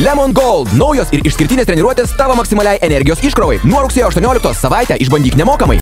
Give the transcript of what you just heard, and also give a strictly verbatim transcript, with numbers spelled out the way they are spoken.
Lemon Gold. Naujos ir išskirtinės treniruotės tavo maksimaliai energijos iškrovai. Nuo rugsėjo aštuonioliktos savaitę išbandyk nemokamai.